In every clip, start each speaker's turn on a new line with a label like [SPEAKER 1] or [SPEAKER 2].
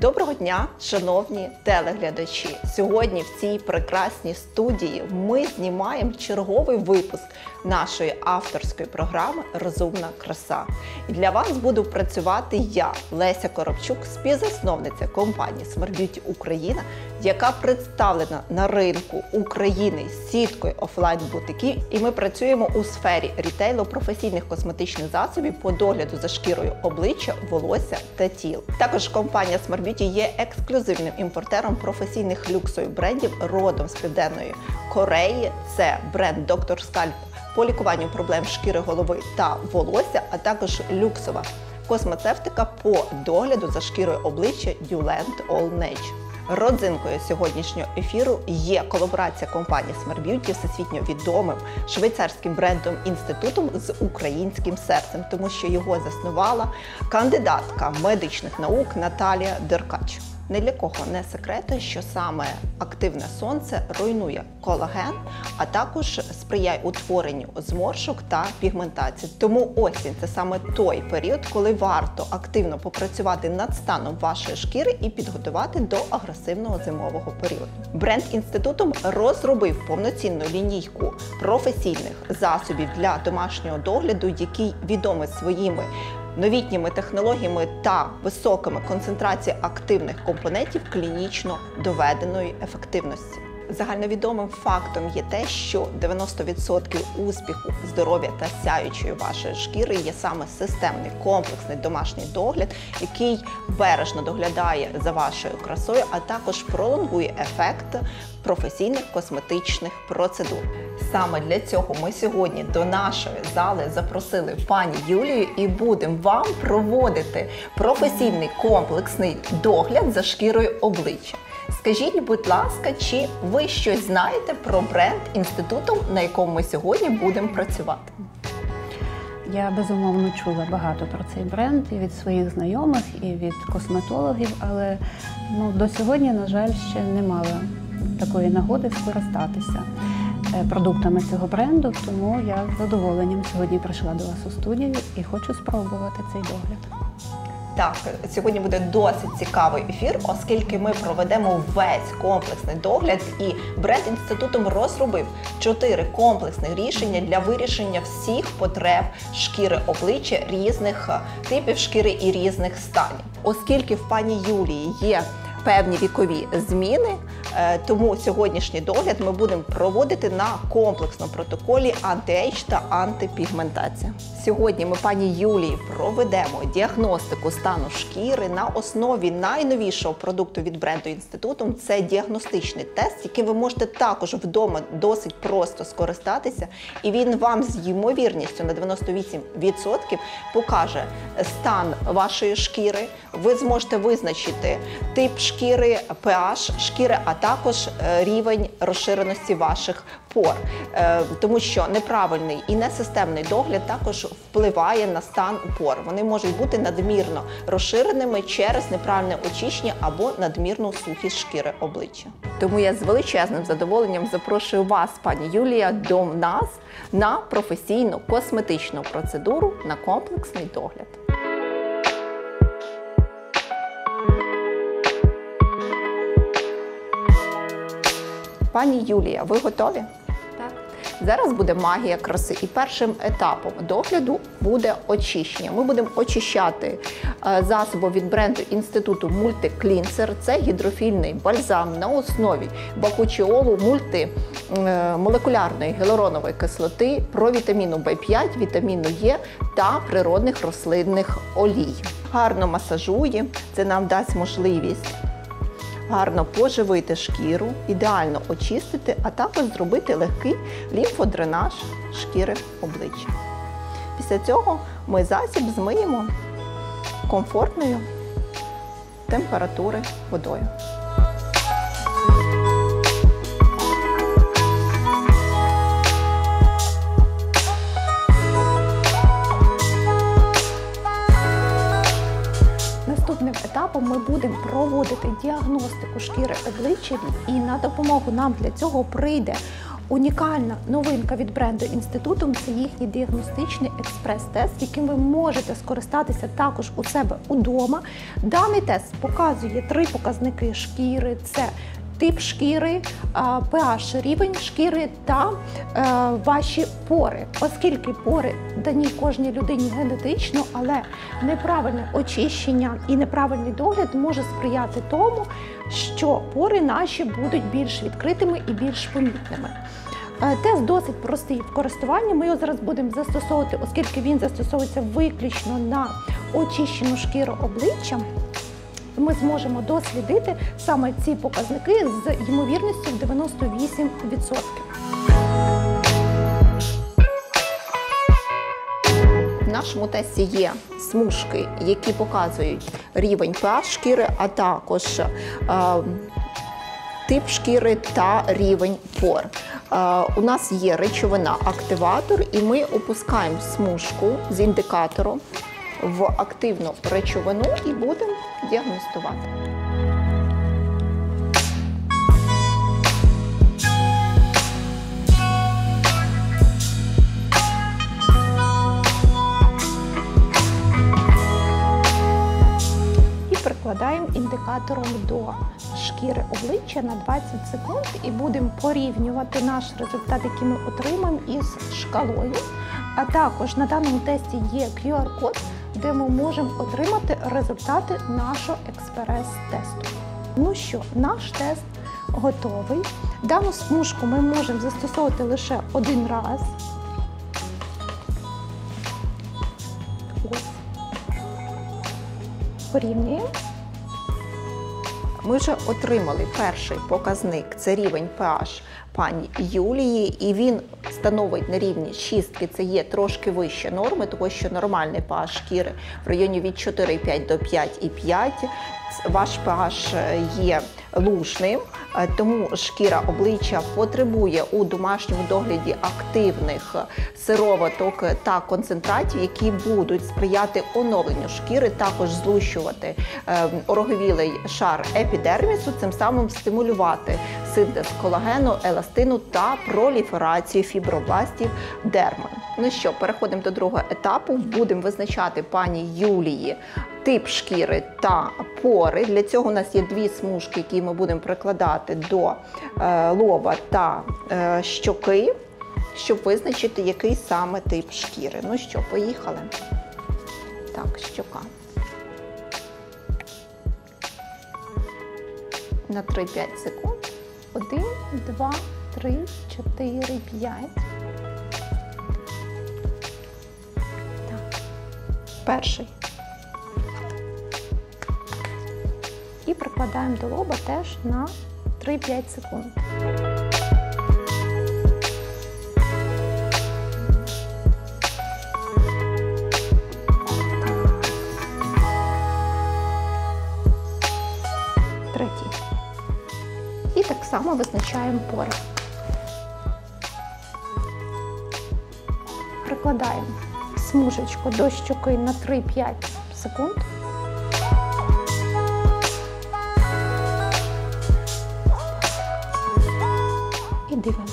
[SPEAKER 1] Доброго дня, шановні телеглядачі! Сьогодні в цій прекрасній студії ми знімаємо черговий випуск нашої авторської програми «Розумна краса». І для вас буду працювати я, Леся Коробчук, співзасновниця компанії Smart Beauty Україна, яка представлена на ринку України сіткою офлайн-бутиків, і ми працюємо у сфері рітейлу професійних косметичних засобів по догляду за шкірою обличчя, волосся та тіл. Також компанія Smart Beauty є ексклюзивним імпортером професійних люксових брендів родом з Південної Кореї. Це бренд Dr. Scalp по лікуванню проблем шкіри голови та волосся, а також люксова космецевтика по догляду за шкірою обличчя Euland All Nature. Родзинкою сьогоднішнього ефіру є колаборація компанії Smart Beauty з всесвітньо відомим швейцарським брендом-інститутом з українським серцем, тому що його заснувала кандидатка медичних наук Наталія Деркач. Ні для кого не секрет, що саме активне сонце руйнує колаген, а також сприяє утворенню зморшок та пігментації. Тому осінь – це саме той період, коли варто активно попрацювати над станом вашої шкіри і підготувати до агресивного зимового періоду. Бренд інститутом розробив повноцінну лінійку професійних засобів для домашнього догляду, який відомий своїми новітніми технологіями та високими концентраціями активних компонентів клінічно доведеної ефективності. Загальновідомим фактом є те, що 90% успіху, здоров'я та сяючої вашої шкіри є саме системний, комплексний домашній догляд, який бережно доглядає за вашою красою, а також пролонгує ефект професійних косметичних процедур. Саме для цього ми сьогодні до нашої зали запросили пані Юлію і будемо вам проводити професійний комплексний догляд за шкірою обличчя. Скажіть, будь ласка, чи ви щось знаєте про бренд інституту, на якому ми сьогодні будемо працювати?
[SPEAKER 2] Я, безумовно, чула багато про цей бренд і від своїх знайомих, і від косметологів, але до сьогодні, на жаль, ще не мала такої нагоди скористатися продуктами цього бренду, тому я з задоволенням сьогодні прийшла до вас у студію і хочу спробувати цей догляд.
[SPEAKER 1] Так, сьогодні буде досить цікавий ефір, оскільки ми проведемо весь комплексний догляд, і бренд інститутом розробив 4 комплексних рішення для вирішення всіх потреб шкіри обличчя, різних типів шкіри і різних станів. Оскільки в пані Юлії є певні вікові зміни, тому сьогоднішній догляд ми будемо проводити на комплексному протоколі анти-ейдж та антипігментація. Сьогодні ми пані Юлії проведемо діагностику стану шкіри на основі найновішого продукту від бренду інституту. Це діагностичний тест, який ви можете також вдома досить просто скористатися, і він вам з ймовірністю на 98% покаже стан вашої шкіри. Ви зможете визначити тип шкіри, pH шкіри, а також рівень розширеності ваших пор. Тому що неправильний і несистемний догляд також впливає на стан пор. Вони можуть бути надмірно розширеними через неправильне очищення або надмірну сухість шкіри обличчя. Тому я з величезним задоволенням запрошую вас, пані Юлія, до нас на професійну косметичну процедуру на комплексний догляд. Пані Юлія, ви готові?
[SPEAKER 2] Так.
[SPEAKER 1] Зараз буде магія краси. І першим етапом догляду буде очищення. Ми будемо очищати засобом від бренду інституту Multi-Cleanser. Це гідрофільний бальзам на основі бакучіолу, мультимолекулярної гіалуронової кислоти, провітаміну В5, вітаміну Е та природних рослинних олій. Гарно масажує, це нам дасть можливість гарно поживити шкіру, ідеально очистити, а також зробити легкий лімфодренаж шкіри обличчя. Після цього ми засіб змиємо комфортною температури водою. Наступним етапом ми будемо проводити діагностику шкіри обличчя, і на допомогу нам для цього прийде
[SPEAKER 3] Унікальна новинка від бренду Інститутум – це їхній діагностичний експрес-тест, яким ви можете скористатися також у себе удома. Даний тест показує 3 показники шкіри – це тип шкіри, pH рівень шкіри та ваші пори. Оскільки пори дані кожній людині генетично, але неправильне очищення і неправильний догляд може сприяти тому, що пори наші будуть більш відкритими і більш помітними. Тест досить простий в користуванні, ми його зараз будемо застосовувати, оскільки він застосовується виключно на очищену шкіру обличчя. Ми зможемо дослідити саме ці показники з ймовірністю в 98%.
[SPEAKER 1] В нашому тесті є смужки, які показують рівень pH шкіри, а також тип шкіри та рівень пор. У нас є речовина-активатор, і ми опускаємо смужку з індикатором в активну речовину і будемо діагностувати.
[SPEAKER 3] І прикладаємо індикатором до шкіри обличчя на 20 секунд і будемо порівнювати наш результат, який ми отримаємо, із шкалою. А також на даному тесті є QR-код, де ми можемо отримати результати нашого експрес-тесту. Ну що, наш тест готовий. Дану смужку ми можемо застосовувати лише один раз. Ось. Порівнюємо.
[SPEAKER 1] Ми вже отримали перший показник, це рівень pH пані Юлії, і він становить на рівні 6, це є трошки вище норми, тому що нормальний pH шкіри в районі від 4,5 до 5,5. Ваш pH є лужним, тому шкіра обличчя потребує у домашньому догляді активних сироваток та концентратів, які будуть сприяти оновленню шкіри, також злущувати ороговілий шар епідермісу, цим самим стимулювати синтез колагену, еластину та проліферацію фібробластів дерми. Ну що, переходимо до другого етапу. Будемо визначати пані Юлії тип шкіри та пори. Для цього у нас є 2 смужки, які ми будемо прикладати до лоба та щоки, щоб визначити, який саме тип шкіри. Ну що, поїхали. Так, щока. На 3-5 секунд.
[SPEAKER 3] 1, 2, 3, 4, 5. Так. Перший. І прикладаємо до лоба теж на 3-5 секунд. Третій. І так само визначаємо пори. Прикладаємо смужечку до щоки на 3-5 секунд. І дивимося.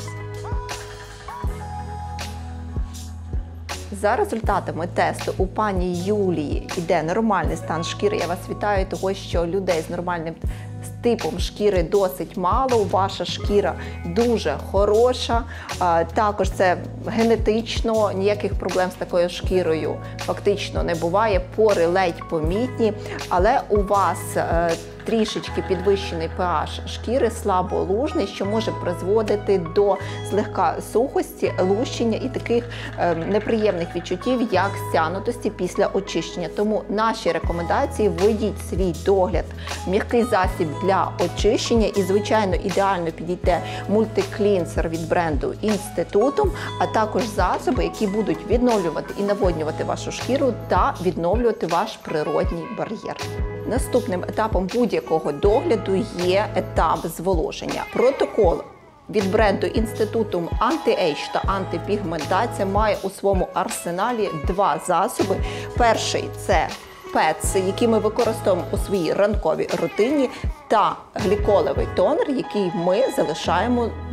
[SPEAKER 1] За результатами тесту у пані Юлії йде нормальний стан шкіри. Я вас вітаю, того що людей з нормальним типом шкіри досить мало. Ваша шкіра дуже хороша. Також це генетично, ніяких проблем з такою шкірою фактично не буває. Пори ледь помітні, але у вас трішечки підвищений pH шкіри, слаболужний, що може призводити до злегка сухості, лущення і таких неприємних відчуттів, як стянутості після очищення. Тому наші рекомендації: введіть свій догляд, м'який засіб для очищення і, звичайно, ідеально підійде мультиклінсер від бренду Інститутум, а також засоби, які будуть відновлювати і наводнювати вашу шкіру та відновлювати ваш природній бар'єр. Наступним етапом будь-якого догляду є етап зволоження. Протокол від бренду Інститутум Anti-Age та антипігментація має у своєму арсеналі 2 засоби. Перший – це ПЕЦ, які ми використовуємо у своїй ранковій рутині, та гліколевий тонер, який ми залишаємо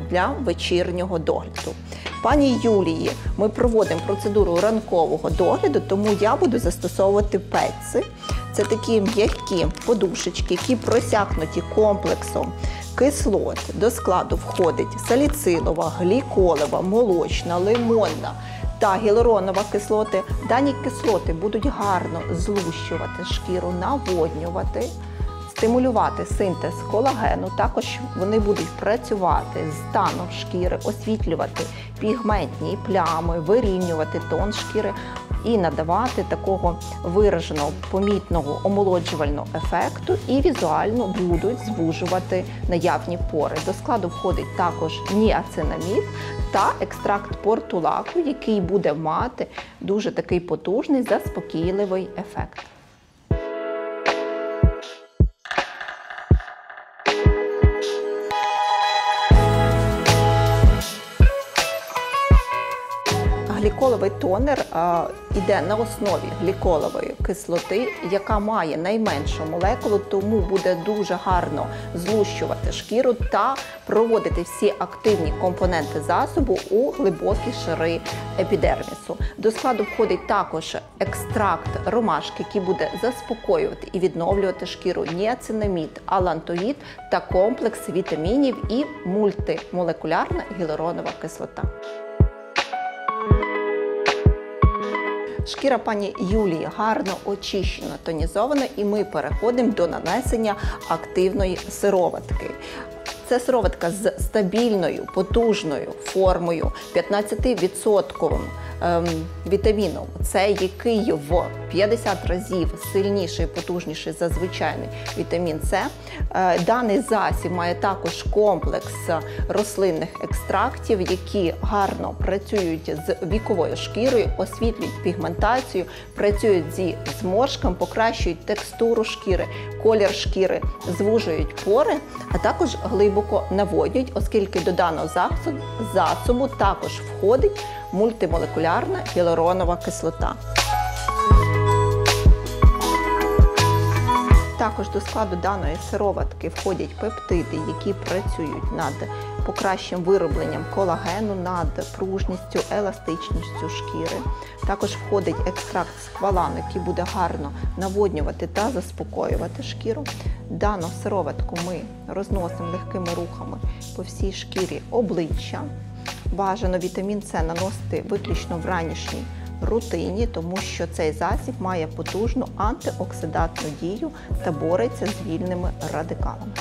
[SPEAKER 1] для вечірнього догляду. Пані Юлії ми проводимо процедуру ранкового догляду, тому я буду застосовувати петси. Це такі м'які подушечки, які просякнуті комплексом кислот. До складу входить саліцилова, гліколева, молочна, лимонна та гіалуронова кислоти. Дані кислоти будуть гарно злущувати шкіру, наводнювати, стимулювати синтез колагену. Також вони будуть працювати з станом шкіри, освітлювати пігментні плями, вирівнювати тон шкіри і надавати такого вираженого, помітного омолоджувального ефекту, і візуально будуть звужувати наявні пори. До складу входить також ніацинамід та екстракт портулаку, який буде мати дуже такий потужний, заспокійливий ефект. Гліколовий тонер йде на основі гліколової кислоти, яка має найменшу молекулу, тому буде дуже гарно злущувати шкіру та проводити всі активні компоненти засобу у глибокі шари епідермісу. До складу входить також екстракт ромашки, який буде заспокоювати і відновлювати шкіру, ніацинамід, алантоїд та комплекс вітамінів і мультимолекулярна гіалуронова кислота. Шкіра пані Юлії гарно очищена, тонізована, і ми переходимо до нанесення активної сироватки. Це сироватка з стабільною, потужною формою, 15% вітаміном С, який в 50 разів сильніший і потужніший за звичайний вітамін С. Даний засіб має також комплекс рослинних екстрактів, які гарно працюють з віковою шкірою, освітлюють пігментацію, працюють зі зморшками, покращують текстуру шкіри, колір шкіри, звужують пори, а також глибоко наводнюють, оскільки до даного засобу також входить мультимолекулярна гіалуронова кислота. Також до складу даної сироватки входять пептиди, які працюють над покращенням виробленням колагену, над пружністю, еластичністю шкіри. Також входить екстракт сквалану, який буде гарно наводнювати та заспокоювати шкіру. Дану сироватку ми розносимо легкими рухами по всій шкірі обличчя. Бажано вітамін С наносити виключно в ранішній рутині, тому що цей засіб має потужну антиоксидантну дію та бореться з вільними радикалами.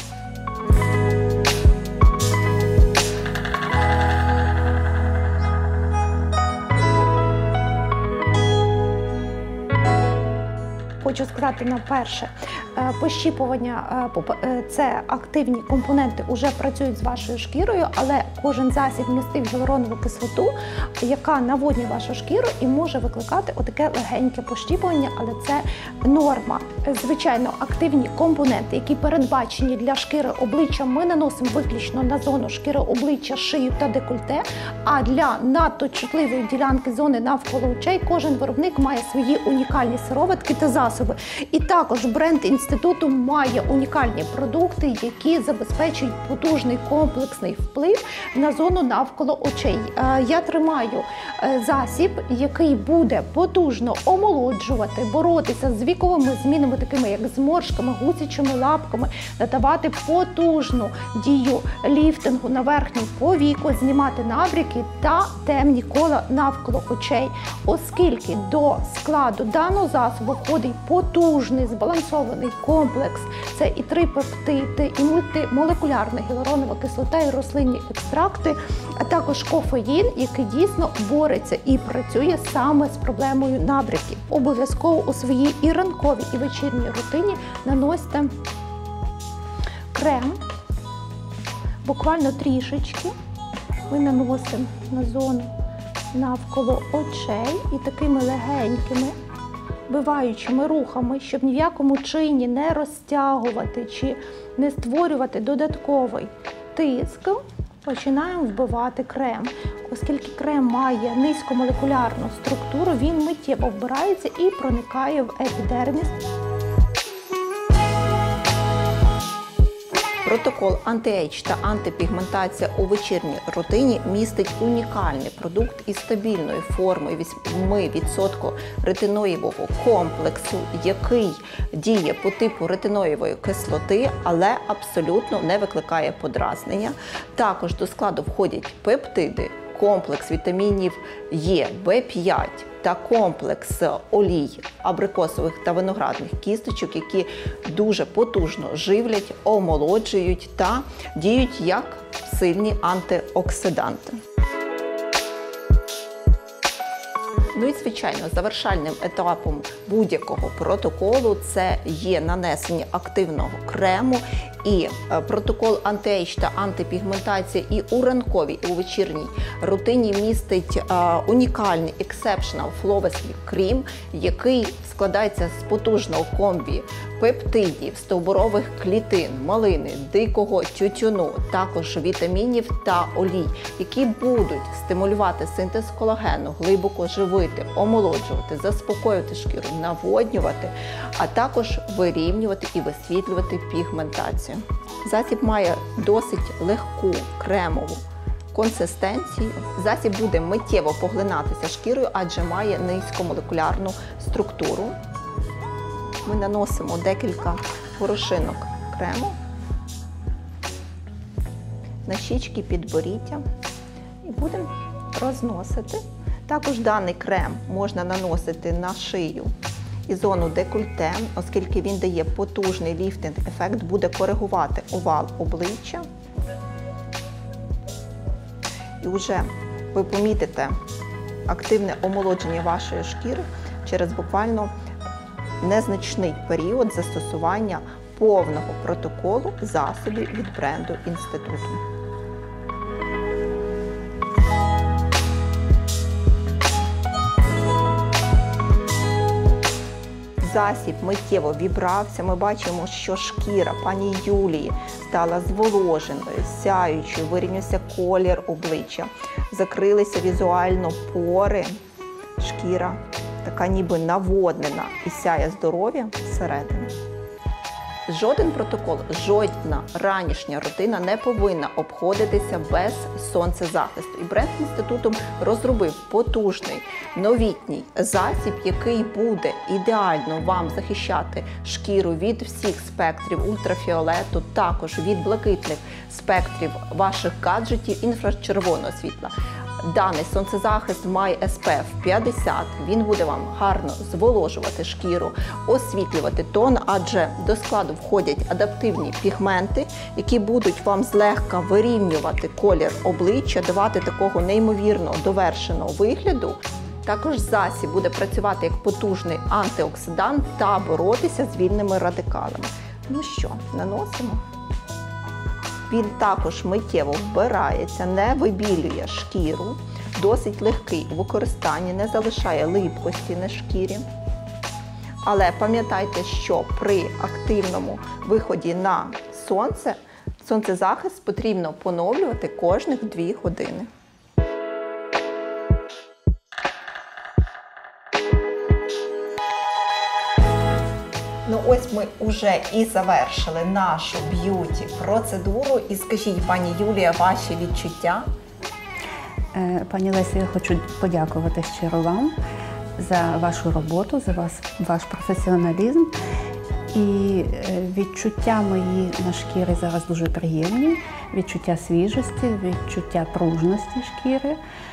[SPEAKER 3] Хочу сказати на перше, пощіпування – це активні компоненти, вже працюють з вашою шкірою, але кожен засіб містить гіалуронову кислоту, яка наводнює вашу шкіру і може викликати отаке легеньке пощіпування, але це норма. Звичайно, активні компоненти, які передбачені для шкіри обличчя, ми наносимо виключно на зону шкіри обличчя, шию та декольте, а для надто чутливої ділянки зони навколо очей кожен виробник має свої унікальні сироватки та засоби. І також бренд інституту має унікальні продукти, які забезпечують потужний комплексний вплив на зону навколо очей. Я тримаю засіб, який буде потужно омолоджувати, боротися з віковими змінами, такими як зморшками, гусячими лапками, надавати потужну дію ліфтингу на верхню повіку, знімати набряки та темні кола навколо очей, оскільки до складу даного засобу входить потужний збалансований комплекс. Це і 3 пептиди, і мультимолекулярна гіалуронова кислота, і рослинні екстракти, а також кофеїн, який дійсно бореться і працює саме з проблемою набряків. Обов'язково у своїй і ранковій, і вечірній рутині наносьте крем, буквально трішечки. Ми наносимо на зону навколо очей і такими легенькими, вбиваючими рухами, щоб ні в якому чині не розтягувати чи не створювати додатковий тиск, починаємо вбивати крем. Оскільки крем має низькомолекулярну структуру, він миттєво вбирається і проникає в епідерміс.
[SPEAKER 1] Протокол анти-ейдж та антипігментація у вечірній рутині містить унікальний продукт із стабільною формою 8% ретиноївого комплексу, який діє по типу ретиноївої кислоти, але абсолютно не викликає подразнення. Також до складу входять пептиди, комплекс вітамінів Е, В5 та комплекс олій абрикосових та виноградних кісточок, які дуже потужно живлять, омолоджують та діють як сильні антиоксиданти. Ну і, звичайно, завершальним етапом будь-якого протоколу це є нанесення активного крему. І протокол анти-ейдж та антипігментація і у ранковій, і у вечірній рутині містить унікальний Exceptional Flawless Cream, який складається з потужного комбі пептидів, стовбурових клітин, малини, дикого тютюну, також вітамінів та олій, які будуть стимулювати синтез колагену, глибоко живити, омолоджувати, заспокоювати шкіру, наводнювати, а також вирівнювати і висвітлювати пігментацію. Засіб має досить легку кремову консистенцію. Засіб буде миттєво поглинатися шкірою, адже має низькомолекулярну структуру. Ми наносимо декілька горошинок крему на щічки підборіддя і будемо розносити. Також даний крем можна наносити на шию і зону декольте, оскільки він дає потужний ліфтинг-ефект, буде коригувати овал обличчя. І вже ви помітите активне омолодження вашої шкіри через буквально незначний період застосування повного протоколу засобів від бренду інституту. Засіб миттєво вібрався. Ми бачимо, що шкіра пані Юлії стала зволоженою, сяючою, вирівнявся колір обличчя, закрилися візуально пори, шкіра така ніби наводнена і сяє здоров'я всередині. Жоден протокол, жодна ранішня рутина не повинна обходитися без сонцезахисту. І бренд інституту розробив потужний новітній засіб, який буде ідеально вам захищати шкіру від всіх спектрів ультрафіолету, також від блакитних спектрів ваших гаджетів інфрачервоного світла. Даний сонцезахист має SPF 50, він буде вам гарно зволожувати шкіру, освітлювати тон, адже до складу входять адаптивні пігменти, які будуть вам злегка вирівнювати колір обличчя, давати такого неймовірно довершеного вигляду. Також засіб буде працювати як потужний антиоксидант та боротися з вільними радикалами. Ну що, наносимо. Він також миттєво вбирається, не вибілює шкіру, досить легкий у використанні, не залишає липкості на шкірі. Але пам'ятайте, що при активному виході на сонце, сонцезахист потрібно поновлювати кожних 2 години. Ну ось ми вже і завершили нашу б'юті-процедуру. І скажіть, пані Юлія, ваші відчуття?
[SPEAKER 2] Пані Лесі, я хочу подякувати щиро вам за вашу роботу, за ваш професіоналізм. І відчуття мої на шкірі зараз дуже приємні. Відчуття свіжості, відчуття пружності шкіри.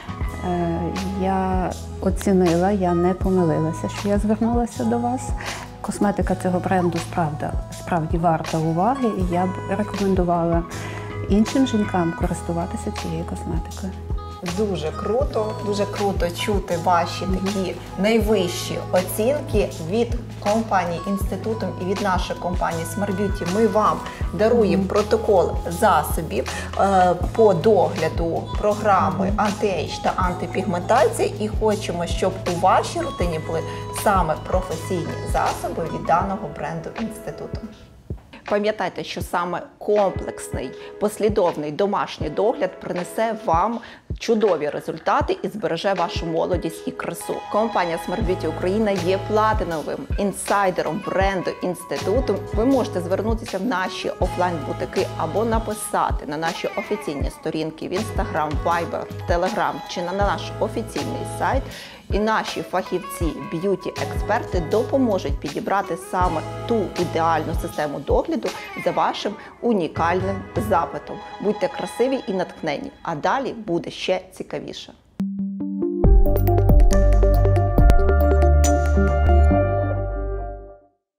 [SPEAKER 2] Я оцінила, я не помилилася, що я звернулася до вас. Косметика цього бренду справді варта уваги, і я б рекомендувала іншим жінкам користуватися цією косметикою.
[SPEAKER 1] Дуже круто чути ваші такі найвищі оцінки від компанії інституту і від нашої компанії Smart Beauty. Ми вам даруємо протокол засобів по догляду програми анти-ейдж та антипігментації і хочемо, щоб у вашій рутині були саме професійні засоби від даного бренду інституту. Пам'ятайте, що саме комплексний, послідовний домашній догляд принесе вам чудові результати і збереже вашу молодість і красу. Компанія Smart Beauty Україна є платиновим інсайдером бренду інституту. Ви можете звернутися в наші офлайн-бутики або написати на наші офіційні сторінки в Instagram, Viber, Telegram чи на наш офіційний сайт. І наші фахівці, б'юті-експерти допоможуть підібрати саме ту ідеальну систему догляду за вашим унікальним запитом. Будьте красиві і натхнені, а далі буде ще цікавіше.